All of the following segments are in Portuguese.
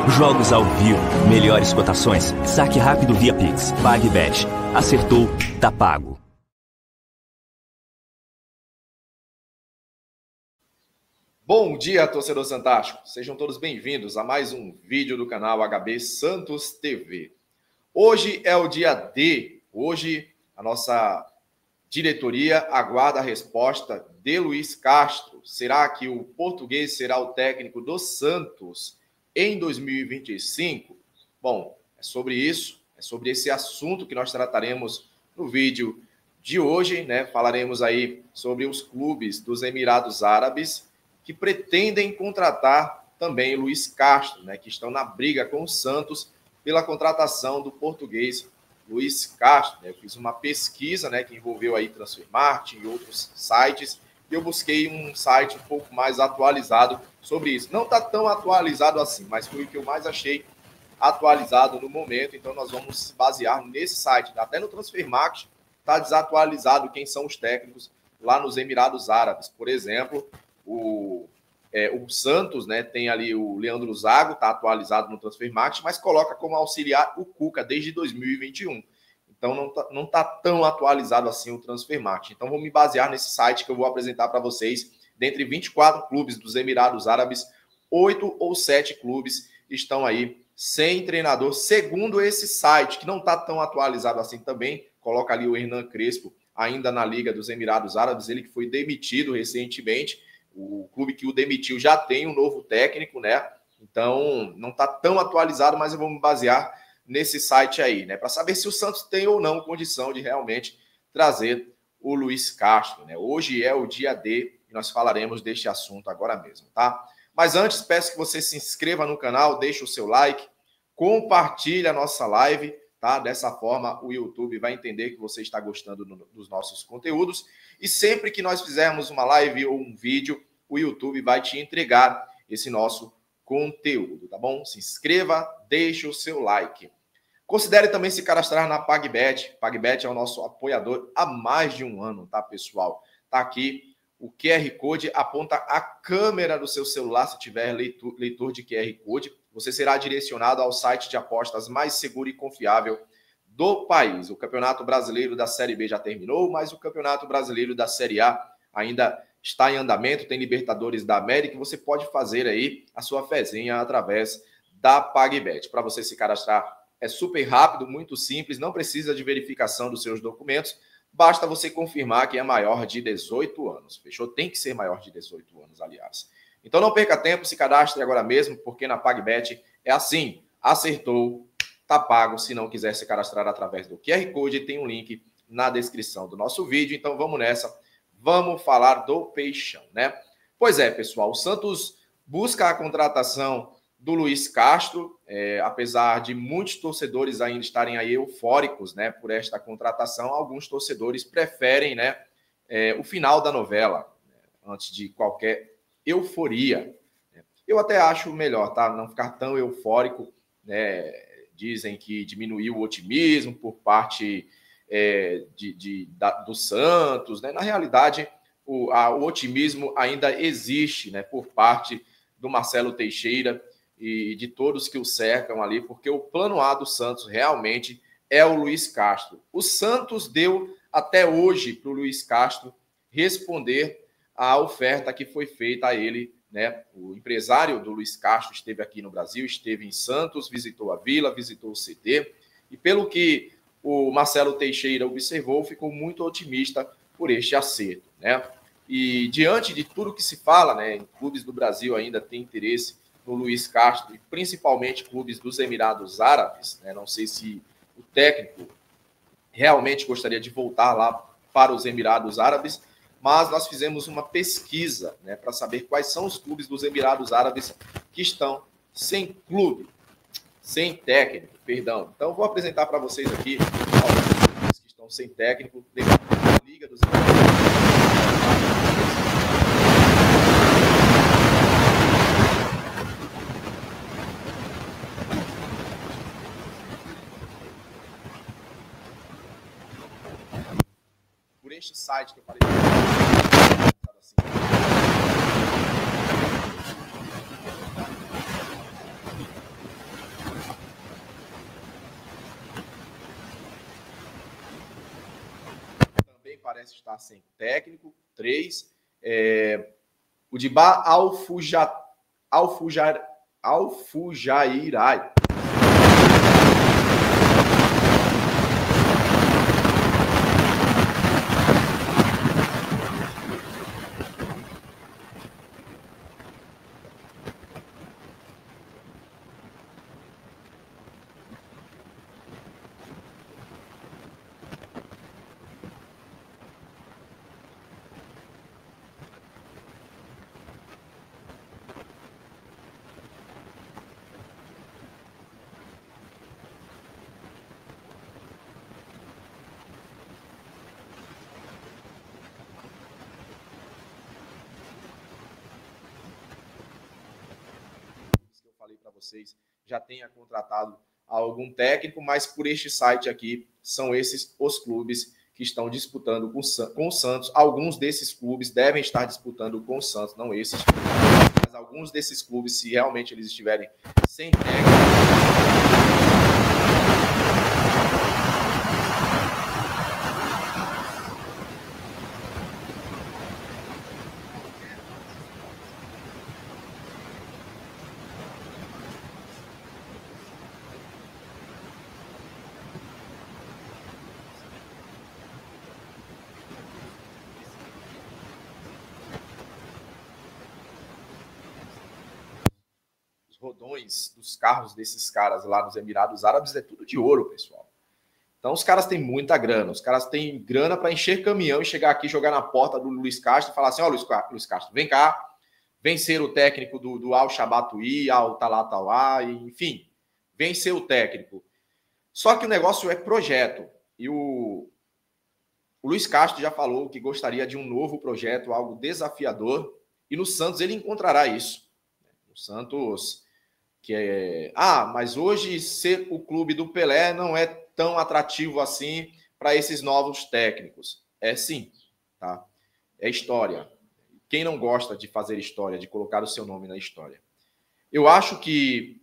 Jogos ao vivo, melhores cotações, saque rápido via Pix, PagBet. Acertou, tá pago. Bom dia, torcedor santástico. Sejam todos bem-vindos a mais um vídeo do canal HB Santos TV. Hoje é o dia D. Hoje a nossa diretoria aguarda a resposta de Luiz Castro. Será que o português será o técnico do Santos em 2025? Bom, é sobre isso, é sobre esse assunto que nós trataremos no vídeo de hoje, né? Falaremos aí sobre os clubes dos Emirados Árabes que pretendem contratar também Luiz Castro, né? Que estão na briga com o Santos pela contratação do português Luiz Castro. Eu fiz uma pesquisa, né, que envolveu aí Transfermarkt e outros sites, e eu busquei um site um pouco mais atualizado sobre isso. Não está tão atualizado assim, mas foi o que eu mais achei atualizado no momento, então nós vamos se basear nesse site. Até no Transfermarkt está desatualizado quem são os técnicos lá nos Emirados Árabes. Por exemplo, o Santos, né, tem ali o Leandro Zago, está atualizado no Transfermarkt, mas coloca como auxiliar o Cuca desde 2021. Então não tá tão atualizado assim o Transfermarkt. Então vou me basear nesse site que eu vou apresentar para vocês. Dentre 24 clubes dos Emirados Árabes, 8 ou 7 clubes estão aí sem treinador, segundo esse site, que não está tão atualizado assim também. Coloca ali o Hernan Crespo, ainda na Liga dos Emirados Árabes, ele que foi demitido recentemente. O clube que o demitiu já tem um novo técnico, né? Então, não está tão atualizado, mas eu vou me basear nesse site aí, né? Para saber se o Santos tem ou não condição de realmente trazer o Luiz Castro, né? Hoje é o dia D e nós falaremos deste assunto agora mesmo, tá? Mas antes, peço que você se inscreva no canal, deixe o seu like, compartilhe a nossa live, tá? Dessa forma, o YouTube vai entender que você está gostando dos nossos conteúdos. E sempre que nós fizermos uma live ou um vídeo, o YouTube vai te entregar esse nosso conteúdo, tá bom? Se inscreva, deixe o seu like. Considere também se cadastrar na PagBet. PagBet é o nosso apoiador há mais de um ano, tá, pessoal? Tá aqui o QR Code, aponta a câmera do seu celular, se tiver leitor de QR Code. Você será direcionado ao site de apostas mais seguro e confiável do país. O Campeonato Brasileiro da Série B já terminou, mas o Campeonato Brasileiro da Série A ainda está em andamento, tem Libertadores da América, e você pode fazer aí a sua fezinha através da PagBet. Para você se cadastrar é super rápido, muito simples, não precisa de verificação dos seus documentos, basta você confirmar que é maior de 18 anos. Fechou? Tem que ser maior de 18 anos, aliás. Então não perca tempo, se cadastre agora mesmo, porque na PagBet é assim, acertou, tá pago. Se não quiser se cadastrar através do QR Code, tem um link na descrição do nosso vídeo. Então vamos nessa, vamos falar do Peixão, né? Pois é, pessoal, o Santos busca a contratação do Luiz Castro, apesar de muitos torcedores ainda estarem aí eufóricos, né, por esta contratação. Alguns torcedores preferem, né, o final da novela, né, antes de qualquer euforia. Eu até acho melhor, tá? Não ficar tão eufórico, né? Dizem que diminuiu o otimismo por parte do Santos, né? Na realidade, o otimismo ainda existe, né, por parte do Marcelo Teixeira e de todos que o cercam ali, porque o plano A do Santos realmente é o Luiz Castro. O Santos deu até hoje para o Luiz Castro responder à oferta que foi feita a ele, né? O empresário do Luiz Castro esteve aqui no Brasil, esteve em Santos, visitou a Vila, visitou o CT, e pelo que o Marcelo Teixeira observou, ficou muito otimista por este acerto, né? E diante de tudo que se fala, né, em clubes do Brasil ainda tem interesse no Luiz Castro, e principalmente clubes dos Emirados Árabes, né? Não sei se o técnico realmente gostaria de voltar lá para os Emirados Árabes, mas nós fizemos uma pesquisa, né, para saber quais são os clubes dos Emirados Árabes que estão sem clube, sem técnico, perdão. Então, vou apresentar para vocês aqui alguns clubes que estão sem técnico dentro da Liga dos Emirados Árabes. Por este site que eu falei. Assim. parece estar sem técnico. 3. O Dibá Al-Fujairai. Falei para vocês, já tenha contratado algum técnico, mas por este site aqui, são esses os clubes que estão disputando com o Santos. Alguns desses clubes devem estar disputando com o Santos, não esses, mas alguns desses clubes, se realmente eles estiverem sem técnico, rodões dos carros desses caras lá nos Emirados Árabes é tudo de ouro, pessoal. Então os caras têm muita grana, os caras têm grana para encher caminhão e chegar aqui, jogar na porta do Luiz Castro e falar assim, ó, Luiz Castro, vem cá, vem ser o técnico do Al-Shabatuí, Al-Talatauá, enfim, vem ser o técnico. Só que o negócio é projeto, e o Luiz Castro já falou que gostaria de um novo projeto, algo desafiador, e no Santos ele encontrará isso. O Santos... mas hoje ser o clube do Pelé não é tão atrativo assim para esses novos técnicos. É sim, tá? É história. Quem não gosta de fazer história, de colocar o seu nome na história? Eu acho que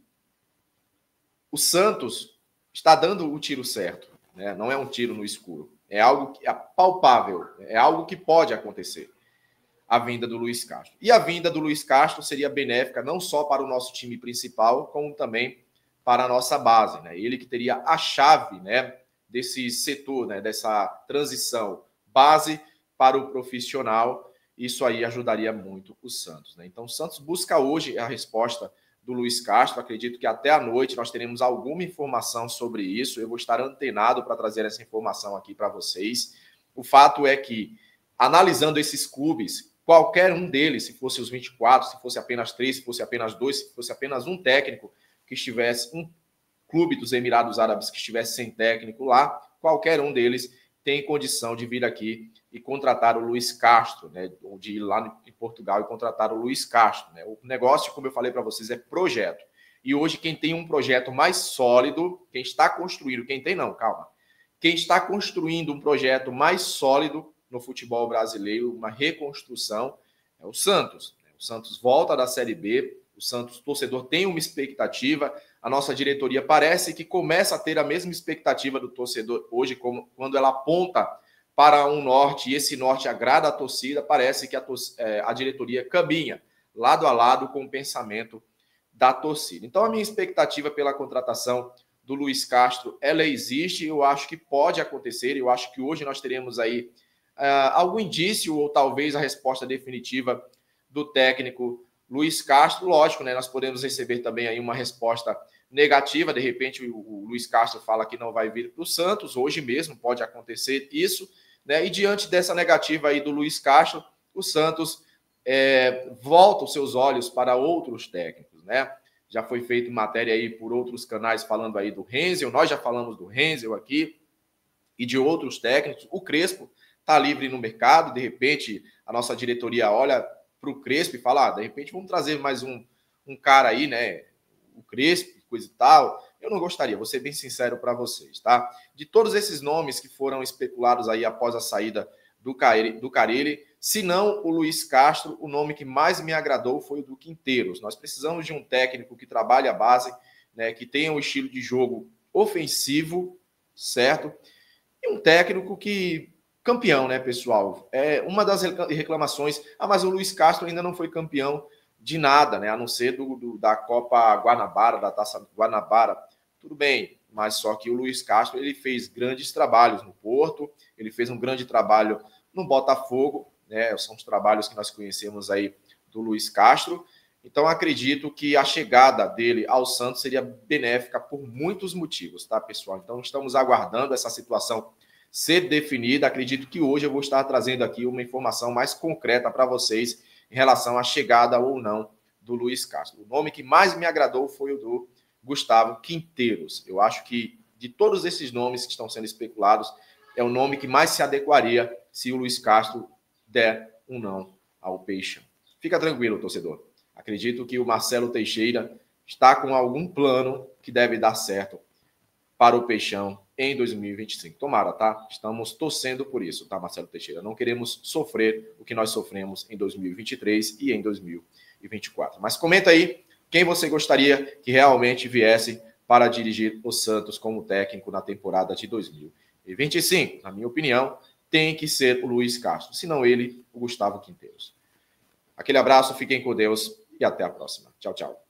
o Santos está dando o tiro certo, né? Não é um tiro no escuro. É algo que é palpável, é algo que pode acontecer. A vinda do Luiz Castro. E a vinda do Luiz Castro seria benéfica não só para o nosso time principal, como também para a nossa base, né? Ele que teria a chave, né, desse setor, né, dessa transição base para o profissional. Isso aí ajudaria muito o Santos, né? Então o Santos busca hoje a resposta do Luiz Castro. Acredito que até a noite nós teremos alguma informação sobre isso. Eu vou estar antenado para trazer essa informação aqui para vocês. O fato é que, analisando esses clubes, qualquer um deles, se fosse os 24, se fosse apenas 3, se fosse apenas 2, se fosse apenas um técnico que estivesse, um clube dos Emirados Árabes que estivesse sem técnico lá, qualquer um deles tem condição de vir aqui e contratar o Luiz Castro, né? Ou de ir lá em Portugal e contratar o Luiz Castro, né? O negócio, como eu falei para vocês, é projeto. E hoje quem tem um projeto mais sólido, quem está construindo, quem tem não, calma. Quem está construindo um projeto mais sólido no futebol brasileiro, uma reconstrução, é o Santos. O Santos volta da Série B, o Santos, torcedor, tem uma expectativa, a nossa diretoria parece que começa a ter a mesma expectativa do torcedor hoje, como quando ela aponta para um norte, e esse norte agrada a torcida, parece que a diretoria caminha lado a lado com o pensamento da torcida. Então a minha expectativa pela contratação do Luiz Castro, ela existe, eu acho que pode acontecer, eu acho que hoje nós teremos aí algum indício ou talvez a resposta definitiva do técnico Luiz Castro. Lógico, né, nós podemos receber também aí uma resposta negativa, de repente o Luiz Castro fala que não vai vir para o Santos, hoje mesmo pode acontecer isso, né, e diante dessa negativa aí do Luiz Castro, o Santos volta os seus olhos para outros técnicos, né? Já foi feita matéria aí por outros canais falando aí do Renzel, nós já falamos do Renzel aqui e de outros técnicos. O Crespo está livre no mercado, de repente a nossa diretoria olha para o Crespo e fala, de repente vamos trazer mais um cara aí, né, o Crespo, coisa e tal. Eu não gostaria, vou ser bem sincero para vocês, tá? De todos esses nomes que foram especulados aí após a saída do Carille, se não o Luiz Castro, o nome que mais me agradou foi o do Quinteiros. Nós precisamos de um técnico que trabalhe a base, né, que tenha um estilo de jogo ofensivo, certo? E um técnico que campeão, né, pessoal? É uma das reclamações, mas o Luiz Castro ainda não foi campeão de nada, né, a não ser da Copa Guanabara, da Taça Guanabara. Tudo bem, mas só que o Luiz Castro, ele fez grandes trabalhos no Porto, ele fez um grande trabalho no Botafogo, né, são os trabalhos que nós conhecemos aí do Luiz Castro. Então, acredito que a chegada dele ao Santos seria benéfica por muitos motivos, tá, pessoal? Então, estamos aguardando essa situação ser definida. Acredito que hoje eu vou estar trazendo aqui uma informação mais concreta para vocês em relação à chegada ou não do Luiz Castro. O nome que mais me agradou foi o do Gustavo Quinteiros. Eu acho que de todos esses nomes que estão sendo especulados, é o nome que mais se adequaria se o Luiz Castro der um não ao Peixão. Fica tranquilo, torcedor. Acredito que o Marcelo Teixeira está com algum plano que deve dar certo para o Peixão em 2025. Tomara, tá? Estamos torcendo por isso, tá, Marcelo Teixeira? Não queremos sofrer o que nós sofremos em 2023 e em 2024. Mas comenta aí quem você gostaria que realmente viesse para dirigir o Santos como técnico na temporada de 2025. Na minha opinião, tem que ser o Luiz Castro, se não ele, o Gustavo Quinteiros. Aquele abraço, fiquem com Deus e até a próxima. Tchau, tchau.